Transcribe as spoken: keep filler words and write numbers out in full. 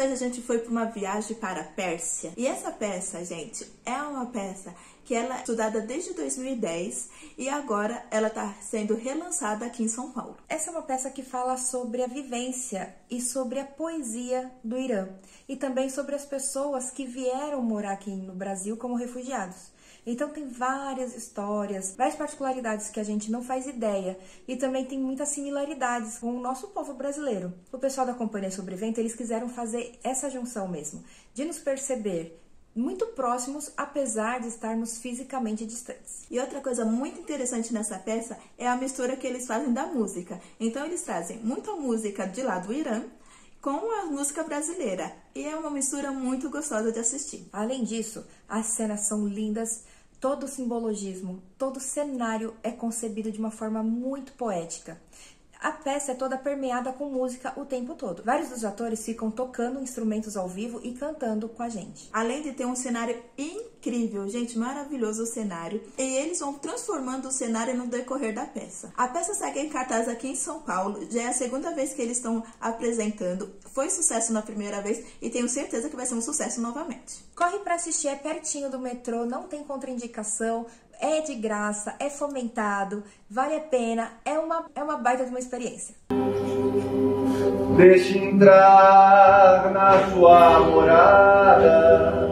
vez a gente foi para uma viagem para a Pérsia. E essa peça, gente, é uma peça que ela é estudada desde dois mil e dez e agora ela está sendo relançada aqui em São Paulo. Essa é uma peça que fala sobre a vivência e sobre a poesia do Irã e também sobre as pessoas que vieram morar aqui no Brasil como refugiados. Então tem várias histórias, várias particularidades que a gente não faz ideia e também tem muitas similaridades com o nosso povo brasileiro. O pessoal da Companhia Sobrevento, eles quiseram fazer essa junção mesmo, de nos perceber muito próximos, apesar de estarmos fisicamente distantes. E outra coisa muito interessante nessa peça é a mistura que eles fazem da música. Então eles trazem muita música de lá do Irã com a música brasileira. E é uma mistura muito gostosa de assistir. Além disso, as cenas são lindas, todo o simbologismo, todo o cenário é concebido de uma forma muito poética. A peça é toda permeada com música o tempo todo. Vários dos atores ficam tocando instrumentos ao vivo e cantando com a gente. Além de ter um cenário incrível, gente, maravilhoso o cenário. E eles vão transformando o cenário no decorrer da peça. A peça segue em cartaz aqui em São Paulo. Já é a segunda vez que eles estão apresentando. Foi sucesso na primeira vez e tenho certeza que vai ser um sucesso novamente. Corre para assistir, é pertinho do metrô, não tem contraindicação. É de graça, é fomentado, vale a pena, é uma, é uma baita de uma experiência. Deixe entrar na sua morada